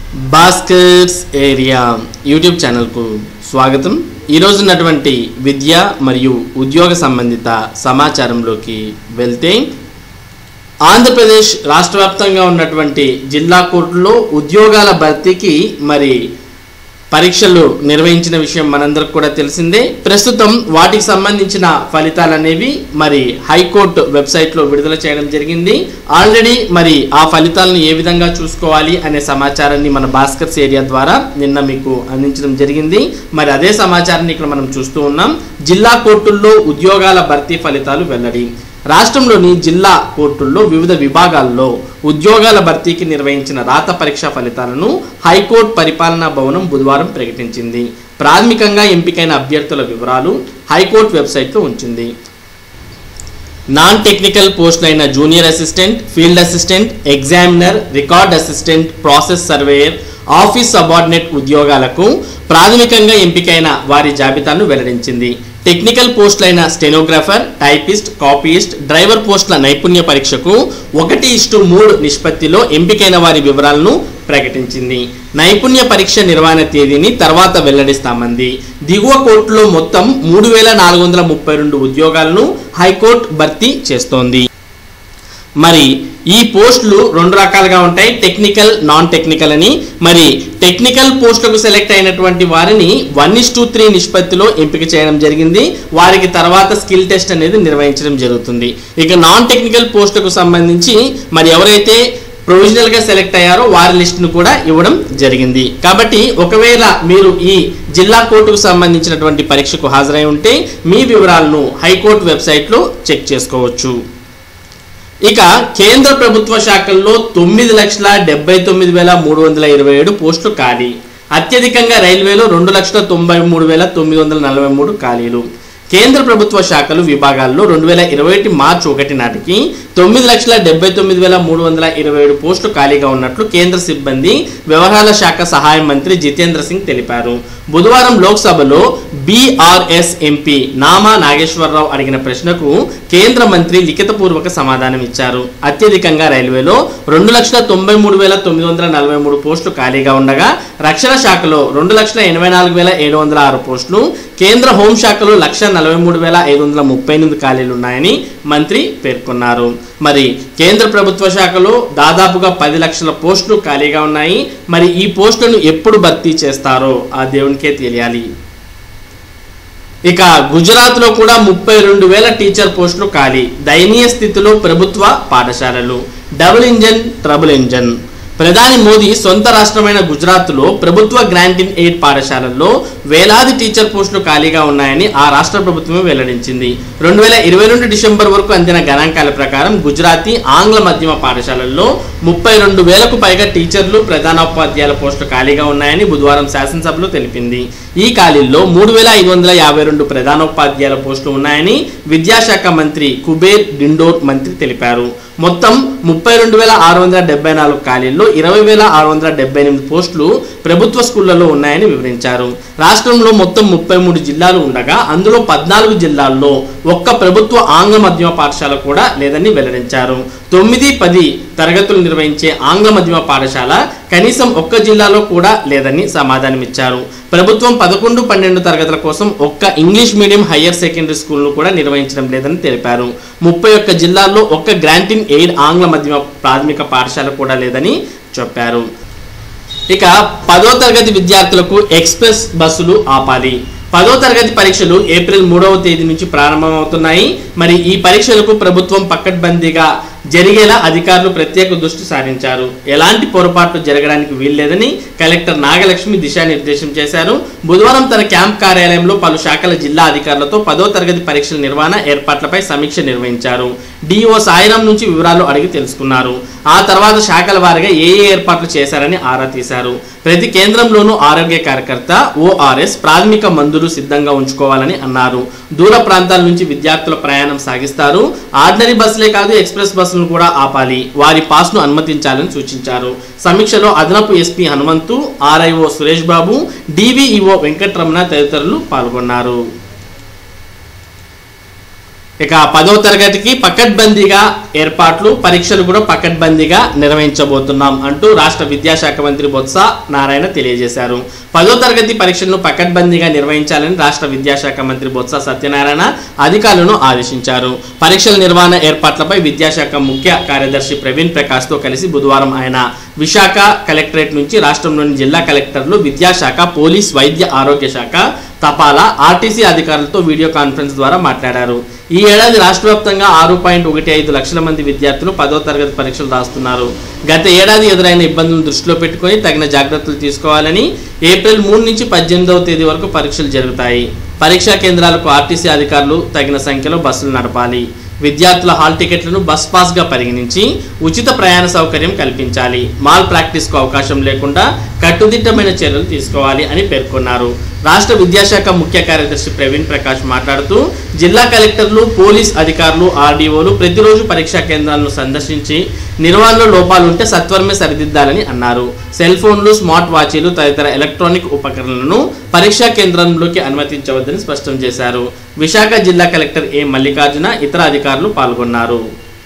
Bhaskar's area YouTube ఛానల్కు స్వాగతం. ఈరోజు ఉన్నటువంటి విద్య మరియు ఉద్యోగ సంబంధిత సమాచారంలోకి వెళ్తే, ఆంధ్రప్రదేశ్ రాష్ట్ర వ్యాప్తంగా ఉన్నటువంటి జిల్లా కోర్టులో ఉద్యోగాల భర్తీకి పరీక్షలు నిర్వహించిన విషయం మనందరికి కూడా తెలిసిందే. ప్రస్తుతం వాటికి సంబంధించిన ఫలితాలు అనేవి హైకోర్టు వెబ్సైట్లో విడుదల చేయడం జరిగింది. ఆల్రెడీ ఆ ఫలితాలను ఏ విధంగా చూసుకోవాలి అనే సమాచారాన్ని మన భాస్కర్స్ ఏరియా ద్వారా నిన్న మీకు అందించడం జరిగింది. అదే సమాచారాన్ని ఇక్కడ మనం చూస్తూ ఉన్నాం. జిల్లా కోర్టుల్లో ఉద్యోగాల భర్తీ ఫలితాలు వెల్లడి. రాష్ట్రంలోని జిల్లా కోర్టుల్లో వివిధ విభాగాల్లో ఉద్యోగాల భర్తీకి నిర్వహించిన రాత పరీక్ష ఫలితాలను హైకోర్టు పరిపాలనా భవనం బుధవారం ప్రకటించింది. ప్రాథమికంగా ఎంపికైన అభ్యర్థుల వివరాలు హైకోర్టు వెబ్సైట్లో ఉంచింది. నాన్ టెక్నికల్ పోస్టులైన junior assistant, field assistant, examiner, record assistant, process surveyor, office subordinate ఉద్యోగాలకు ప్రాథమికంగా ఎంపికైన వారి జాబితాను వెల్లడించింది. టెక్నికల్ పోస్టులైన స్టెనోగ్రాఫర్, టైపిస్ట్, కాపీయిస్ట్, డ్రైవర్ పోస్టుల నైపుణ్య పరీక్షకు 1:3 నిష్పత్తిలో ఎంపికైన వారి వివరాలను ప్రకటించింది. నైపుణ్య పరీక్ష నిర్వహణ తేదీని తర్వాత వెల్లడిస్తామంది. దిగువ కోర్టులో మొత్తం 3,432 ఉద్యోగాలను హైకోర్టు భర్తీ చేస్తోంది. ఈ పోస్టులు రెండు రకాలుగా ఉంటాయి, టెక్నికల్, నాన్ టెక్నికల్ అని. టెక్నికల్ పోస్టులకు సెలెక్ట్ అయినటువంటి వారిని 1:3 నిష్పత్తిలో ఎంపిక చేయడం జరిగింది. వారికి తర్వాత స్కిల్ టెస్ట్ అనేది నిర్వహించడం జరుగుతుంది. ఇక నాన్ టెక్నికల్ పోస్టులకు సంబంధించి ఎవరైతే ప్రొవిజనల్ గా సెలెక్ట్ అయ్యారో వారి లిస్టును కూడా ఇవ్వడం జరిగింది. కాబట్టి ఒకవేళ మీరు ఈ జిల్లా కోర్టుకు సంబంధించినటువంటి పరీక్షకు హాజరై ఉంటే మీ వివరాలను హైకోర్టు వెబ్సైట్లో చెక్ చేసుకోవచ్చు. ఇక కేంద్ర ప్రభుత్వ శాఖల్లో 9,79,327 పోస్టులు ఖాళీ. అత్యధికంగా రైల్వేలో 2,93,943 ఖాళీలు. కేంద్ర ప్రభుత్వ శాఖలు విభాగాల్లో 2021 మార్చి 1 నాటికి 9,79,327 పోస్టులు ఖాళీగా ఉన్నట్లు కేంద్ర సిబ్బంది వ్యవహారాల శాఖ సహాయ మంత్రి జితేంద్ర సింగ్ తెలిపారు. బుధవారం లోక్సభలో బీఆర్ఎస్ ఎంపీ నామా నాగేశ్వరరావు అడిగిన ప్రశ్నకు కేంద్ర మంత్రి లిఖితపూర్వక సమాధానం ఇచ్చారు. అత్యధికంగా రైల్వేలో 2,93,943 పోస్టులు ఖాళీగా ఉండగా రక్షణ శాఖలో 2,84,706 పోస్టులు, కేంద్ర హోంశాఖలో 1,43,538 ఖాళీలు ఉన్నాయని మంత్రి పేర్కొన్నారు. కేంద్ర ప్రభుత్వ శాఖలో దాదాపుగా 10 లక్షల పోస్టులు ఖాళీగా ఉన్నాయి. ఈ పోస్టులను ఎప్పుడు భర్తీ చేస్తారో ఆ దేవునికే తెలియాలి. ఇక గుజరాత్ లో కూడా 32,000 టీచర్ పోస్టులు ఖాళీ. దయనీయ స్థితిలో ప్రభుత్వ పాఠశాలలు. Double engine, trouble engine. ప్రధాని మోదీ సొంత రాష్ట్రమైన గుజరాత్లో ప్రభుత్వ గ్రాంట్ ఇన్ ఎయిడ్ పాఠశాలల్లో వేలాది టీచర్ పోస్టులు ఖాళీగా ఉన్నాయని ఆ రాష్ట్ర ప్రభుత్వమే వెల్లడించింది. 2022 డిసెంబర్ వరకు అందిన గణాంకాల ప్రకారం గుజరాతీ ఆంగ్ల మధ్యమ పాఠశాలల్లో 32,000కు పైగా టీచర్లు, ప్రధానోపాధ్యాయుల పోస్టులు ఖాళీగా ఉన్నాయని బుధవారం శాసనసభలో తెలిపింది. ఈ ఖాళీల్లో 3,552 ప్రధానోపాధ్యాయుల పోస్టులు ఉన్నాయని విద్యాశాఖ మంత్రి కుబేర్ డిండోర్ మంత్రి తెలిపారు. మొత్తం 32,674 ఖాళీల్లో 20,678 పోస్టులు ప్రభుత్వ స్కూళ్లలో ఉన్నాయని వివరించారు. రాష్ట్రంలో మొత్తం 33 జిల్లాలు ఉండగా అందులో 14 జిల్లాల్లో ఒక్క ప్రభుత్వ ఆంగ్ల మధ్యమ పాఠశాల కూడా లేదని వెల్లడించారు. 9-10 తరగతులు నిర్వహించే ఆంగ్ల మధ్యమ పాఠశాల కనీసం ఒక్క జిల్లాలో కూడా లేదని సమాధానమిచ్చారు. ప్రభుత్వం 11-12 తరగతుల కోసం ఒక్క ఇంగ్లీష్ మీడియం హయ్యర్ సెకండరీ స్కూల్ను కూడా నిర్వహించడం లేదని తెలిపారు. 31 జిల్లాల్లో ఒక్క గ్రాంట్ ఇన్ ఎయిడ్ ఆంగ్ల మధ్యమ ప్రాథమిక పాఠశాల కూడా లేదని చెప్పారు. ఇక 10వ తరగతి విద్యార్థులకు ఎక్స్ప్రెస్ బస్సులు ఆపాలి. 10వ తరగతి పరీక్షలు ఏప్రిల్ 3వ తేదీ నుంచి ప్రారంభమవుతున్నాయి. ఈ పరీక్షలకు ప్రభుత్వం పకడ్బందీగా జరిగేలా అధికారులు ప్రత్యేక దృష్టి సారించారు. ఎలాంటి పొరపాట్లు జరగడానికి వీల్లేదని కలెక్టర్ నాగలక్ష్మి దిశానిర్దేశం చేశారు. బుధవారం తన క్యాంప్ కార్యాలయంలో పలు శాఖల జిల్లా అధికారులతో 10వ తరగతి పరీక్షల నిర్వహణ ఏర్పాట్లపై సమీక్ష నిర్వహించారు. డిఓ సాయిరాం నుంచి వివరాలు అడిగి తెలుసుకున్నారు. ఆ తర్వాత శాఖల వారీగా ఏ ఏర్పాట్లు చేశారని ఆరా తీశారు. ప్రతి కేంద్రంలోనూ ఆరోగ్య కార్యకర్త, ఓఆర్ఎస్, ప్రాథమిక మందులు సిద్ధంగా ఉంచుకోవాలని అన్నారు. దూర ప్రాంతాల నుంచి విద్యార్థుల ప్రయాణం సాగిస్తారు. ఆర్డినరీ బస్సులే కాదు, ఎక్స్ప్రెస్ బస్సులను కూడా ఆపాలి. వారి పాస్ను అనుమతించాలని సూచించారు. సమీక్షలో అదనపు SP Hanumanthu, RIO Suresh Babu, DVEO Venkataramana తదితరులు పాల్గొన్నారు. ఇక 10వ తరగతికి పకడ్బందీగా ఏర్పాట్లు, పరీక్షలు కూడా పకడ్బందీగా నిర్వహించబోతున్నాం అంటూ రాష్ట్ర విద్యాశాఖ మంత్రి బొత్స నారాయణ తెలియజేశారు. 10వ తరగతి పరీక్షలను పకడ్బందీగా నిర్వహించాలని రాష్ట్ర విద్యాశాఖ మంత్రి బొత్స సత్యనారాయణ అధికారులను ఆదేశించారు. పరీక్షల నిర్వహణ ఏర్పాట్లపై విద్యాశాఖ ముఖ్య కార్యదర్శి ప్రవీణ్ ప్రకాష్తో కలిసి బుధవారం ఆయన విశాఖ కలెక్టరేట్ నుంచి రాష్ట్రంలోని జిల్లా కలెక్టర్లు, విద్యాశాఖ, పోలీస్, వైద్య ఆరోగ్య శాఖ, తపాలా, ఆర్టీసీ అధికారులతో వీడియో కాన్ఫరెన్స్ ద్వారా మాట్లాడారు. ఈ ఏడాది రాష్ట్ర వ్యాప్తంగా 6.15 లక్షల మంది విద్యార్థులు 10వ తరగతి పరీక్షలు రాస్తున్నారు. గత ఏడాది ఎదురైన ఇబ్బందులను దృష్టిలో పెట్టుకుని తగిన జాగ్రత్తలు తీసుకోవాలని ఏప్రిల్ 3 నుంచి 18వ తేదీ వరకు పరీక్షలు జరుగుతాయి. పరీక్షా కేంద్రాలకు ఆర్టీసీ అధికారులు తగిన సంఖ్యలో బస్సులు నడపాలి. విద్యార్థుల హాల్ టికెట్లను బస్ పాస్గా పరిగణించి ఉచిత ప్రయాణ సౌకర్యం కల్పించాలి. మాల్ ప్రాక్టీస్కు అవకాశం లేకుండా కట్టుదిట్టమైన చర్యలు తీసుకోవాలి అని పేర్కొన్నారు. రాష్ట్ర విద్యాశాఖ ముఖ్య కార్యదర్శి ప్రవీణ్ ప్రకాష్ మాట్లాడుతూ జిల్లా కలెక్టర్లు, పోలీస్ అధికారులు, ఆర్డీఓలు ప్రతిరోజు పరీక్షా కేంద్రాలను సందర్శించి నిర్వహణలో లోపాలు ఉంటే సత్వరమే సరిదిద్దాలని అన్నారు. సెల్ ఫోన్లు, స్మార్ట్ వాచీలు తదితర ఎలక్ట్రానిక్ ఉపకరణలను పరీక్షా కేంద్రంలోకి అనుమతించవద్దని స్పష్టం చేశారు. విశాఖ జిల్లా కలెక్టర్ ఏ మల్లికార్జున, ఇతర అధికారులు పాల్గొన్నారు.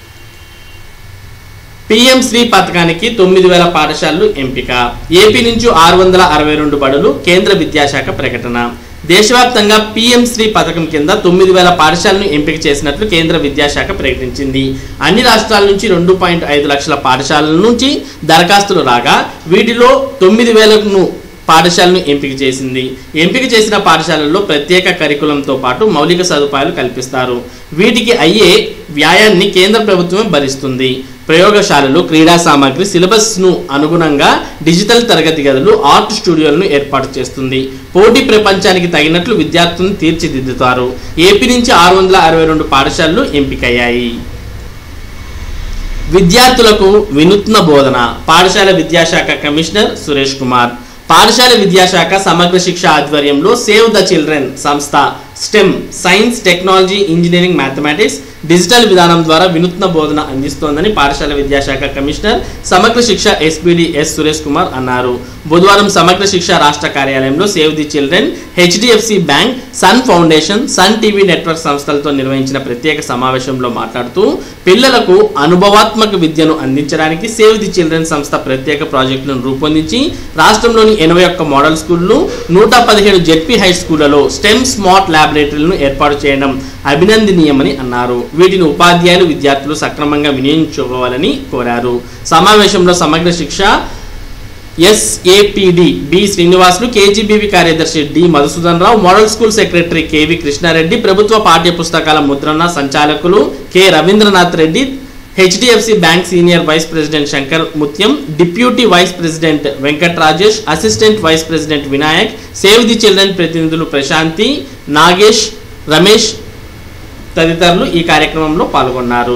పీఎం శ్రీ పథకానికి 9,000 పాఠశాలలు ఎంపిక. ఏపీ నుంచి 662 బడులు. కేంద్ర విద్యాశాఖ ప్రకటన. దేశవ్యాప్తంగా పీఎం శ్రీ పథకం కింద 9,000 పాఠశాలను ఎంపిక చేసినట్లు కేంద్ర విద్యాశాఖ ప్రకటించింది. అన్ని రాష్ట్రాల నుంచి 2.5 లక్షల పాఠశాలల నుంచి దరఖాస్తులు రాగా వీటిలో 9,000 పాఠశాలను ఎంపిక చేసింది. ఎంపిక చేసిన పాఠశాలల్లో ప్రత్యేక కరికులంతో పాటు మౌలిక సదుపాయాలు కల్పిస్తారు. వీటికి అయ్యే వ్యయాన్ని కేంద్ర ప్రభుత్వమే భరిస్తుంది. ప్రయోగశాలలు, క్రీడా సామాగ్రి, సిలబస్ను అనుగుణంగా డిజిటల్ తరగతి గదులు, ఆర్ట్ స్టూడియోలను ఏర్పాటు చేస్తుంది. పోటీ ప్రపంచానికి తగినట్లు విద్యార్థులను తీర్చిదిద్దుతారు. ఏపీ నుంచి 662 పాఠశాలలు ఎంపికయ్యాయి. విద్యార్థులకు వినూత్న బోధన. పాఠశాల విద్యాశాఖ కమిషనర్ సురేష్ కుమార్. పాఠశాల విద్యాశాఖ సమగ్ర శిక్ష ఆధ్వర్యంలో సేవ్ ద చిల్డ్రన్ సంస్థ STEM, science, technology, engineering, mathematics digital విధానం ద్వారా వినూత్న బోధన అందిస్తోందని పాఠశాల విద్యాశాఖ కమిషనర్ సమగ్ర శిక్ష ఎస్పీడీ ఎస్ సురేష్ కుమార్ అన్నారు. బుధవారం సమగ్ర శిక్ష రాష్ట్ర కార్యాలయంలో save the children, HDFC bank, Sun foundation, Sun TV network సంస్థలతో నిర్వహించిన ప్రత్యేక సమావేశంలో మాట్లాడుతూ పిల్లలకు అనుభవాత్మక విద్యను అందించడానికి సేవ్ ది చిల్డ్రన్ సంస్థ ప్రత్యేక ప్రాజెక్టులను రూపొందించి రాష్ట్రంలోని 81 మోడల్ స్కూళ్లు, 117 జెడ్పీ హై స్కూళ్లలో స్టెమ్ స్మార్ట్ ల్యాబొరేటరీలను ఏర్పాటు చేయడం అభినందనీయమని అన్నారు. వీటిని ఉపాధ్యాయులు, విద్యార్థులు సక్రమంగా వినియోగించుకోవాలని కోరారు. సమావేశంలో Samagra Shiksha SAPD B Srinivasulu, KGBV కార్యదర్శి D Madhusudan Rao, model school secretary KV Krishna Reddy, ప్రభుత్వ పాఠ్య పుస్తకాల ముద్రణ సంచాలకులు K Ravindranath Reddy, HDFC bank senior vice president Shankar Muthyam, deputy vice president Venkat Rajesh, assistant vice president Vinayak, save the children ప్రతినిధులు ప్రశాంతి, నాగేష్, రమేష్ తదితరులు ఈ కార్యక్రమంలో పాల్గొన్నారు.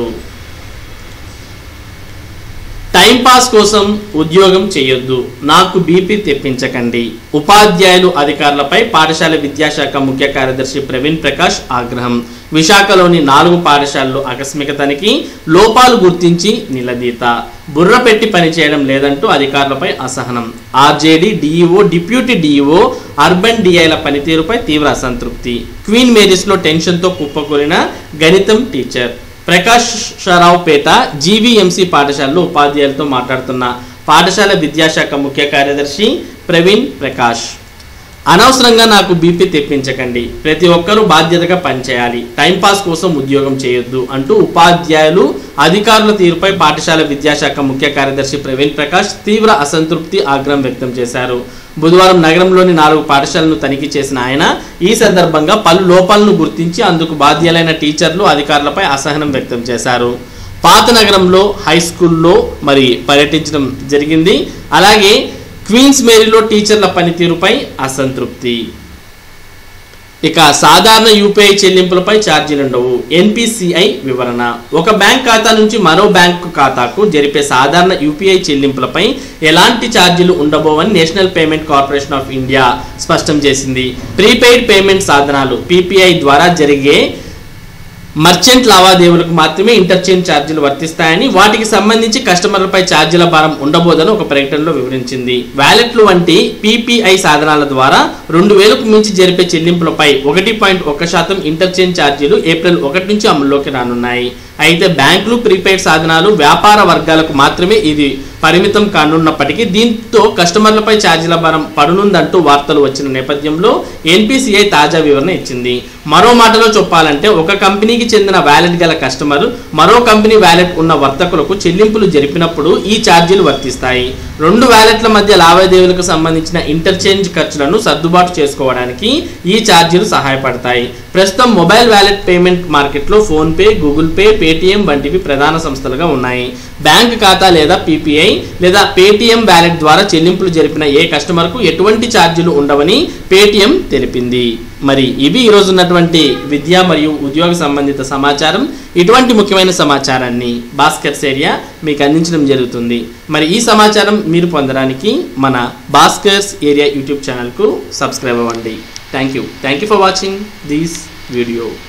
టైంపాస్ కోసం ఉద్యోగం చేయొద్దు, నాకు బీపీ తెప్పించకండి. ఉపాధ్యాయులు, అధికారులపై పాఠశాల విద్యాశాఖ ముఖ్య కార్యదర్శి ప్రవీణ్ ప్రకాష్ ఆగ్రహం. విశాఖలోని 4 పాఠశాలలు ఆకస్మిక తనిఖీ, లోపాలు గుర్తించి నిలదీత. బుర్ర పెట్టి పనిచేయడం లేదంటూ అధికారులపై అసహనం. RJD, DEO, deputy DEO, urban డిఐల పనితీరుపై తీవ్ర అసంతృప్తి. క్వీన్ మేరీస్లో టెన్షన్తో కుప్పకూలిన గణితం టీచర్. ప్రకాశ్రావుపేట జీవీఎంసీ పాఠశాలలో ఉపాధ్యాయులతో మాట్లాడుతున్న పాఠశాల విద్యాశాఖ ముఖ్య కార్యదర్శి ప్రవీణ్ ప్రకాష్. అనవసరంగా నాకు బీపీ తెప్పించకండి, ప్రతి ఒక్కరూ బాధ్యతగా పనిచేయాలి, టైంపాస్ కోసం ఉద్యోగం చేయొద్దు అంటూ ఉపాధ్యాయులు, అధికారుల తీరుపై పాఠశాల విద్యాశాఖ ముఖ్య కార్యదర్శి ప్రవీణ్ ప్రకాష్ తీవ్ర అసంతృప్తి, ఆగ్రహం వ్యక్తం చేశారు. బుధవారం నగరంలోని 4 పాఠశాలను తనిఖీ చేసిన ఆయన ఈ సందర్భంగా పలు లోపాలను గుర్తించి అందుకు బాధ్యులైన టీచర్లు, అధికారులపై అసహనం వ్యక్తం చేశారు. పాత నగరంలో హై స్కూల్లో పర్యటించడం జరిగింది. అలాగే క్వీన్స్ మేరీలో టీచర్ల పనితీరుపై అసంతృప్తి. ఇక సాధారణ యూపీఐ చెల్లింపులపై ఛార్జీలు ఉండవు. ఎన్పిసిఐ వివరణ. ఒక బ్యాంక్ ఖాతా నుంచి మరో బ్యాంకు ఖాతాకు జరిపే సాధారణ యూపీఐ చెల్లింపులపై ఎలాంటి ఛార్జీలు ఉండబోవని national payment corporation of India స్పష్టం చేసింది. ప్రీపెయిడ్ పేమెంట్ సాధనాలు పీపీఐ ద్వారా జరిగే మర్చెంట్ లావాదేవీలకు మాత్రమే ఇంటర్చేంజ్ ఛార్జీలు వర్తిస్తాయని, వాటికి సంబంధించి కస్టమర్లపై ఛార్జీల భారం ఉండబోదని ఒక ప్రకటనలో వివరించింది. వ్యాలెట్లు వంటి పీపీఐ సాధనాల ద్వారా 2000కు మించి జరిపే చెల్లింపులపై 1.1% ఇంటర్చేంజ్ ఛార్జీలు ఏప్రిల్ 1 నుంచి అమల్లోకి రానున్నాయి. అయితే బ్యాంకులు, ప్రీపెయిడ్ సాధనాలు, వ్యాపార వర్గాలకు మాత్రమే ఇది పరిమితం కానున్నప్పటికీ దీంతో కస్టమర్లపై ఛార్జీల భారం పడనుందంటూ వార్తలు వచ్చిన నేపథ్యంలో ఎన్పిసిఐ తాజా వివరణ ఇచ్చింది. మరో మాటలో చెప్పాలంటే ఒక కంపెనీకి చెందిన వ్యాలెట్ గల కస్టమర్ మరో కంపెనీ వ్యాలెట్ ఉన్న వర్తకులకు చెల్లింపులు జరిపినప్పుడు ఈ ఛార్జీలు వర్తిస్తాయి. 2 వ్యాలెట్ల మధ్య లావాదేవీలకు సంబంధించిన ఇంటర్చేంజ్ ఖర్చులను సర్దుబాటు చేసుకోవడానికి ఈ ఛార్జీలు సహాయపడతాయి. ప్రస్తుతం మొబైల్ వ్యాలెట్ పేమెంట్ మార్కెట్లో ఫోన్పే, గూగుల్ పే, పేటిఎం వంటివి ప్రధాన సంస్థలుగా ఉన్నాయి. బ్యాంక్ ఖాతా లేదా పీపీఐ లేదా పేటిఎం వ్యాలెట్ ద్వారా చెల్లింపులు జరిపిన ఏ కస్టమర్కు ఎటువంటి ఛార్జీలు ఉండవని పేటిఎం తెలిపింది. మరి ఇవి ఈరోజు ఉన్నటువంటి విద్య మరియు ఉద్యోగ సంబంధిత సమాచారం. ఇటువంటి ముఖ్యమైన సమాచారాన్ని భాస్కర్స్ ఏరియా మీకు అందించడం జరుగుతుంది. మరి ఈ సమాచారం మీరు పొందడానికి మన భాస్కర్స్ ఏరియా యూట్యూబ్ ఛానల్కు సబ్స్క్రైబ్ అవ్వండి. Thank you for watching this video.